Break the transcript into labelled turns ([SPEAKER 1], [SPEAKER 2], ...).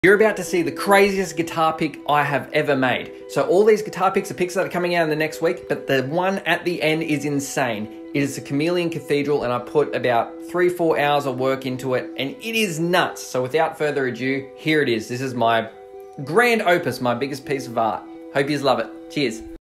[SPEAKER 1] You're about to see the craziest guitar pick I have ever made. So all these guitar picks are picks that are coming out in the next week, but the one at the end is insane. It is the Chameleon Cathedral, and I put about 3-4 hours of work into it, and it is nuts. So without further ado, here it is. This is my grand opus, my biggest piece of art. Hope you love it. Cheers.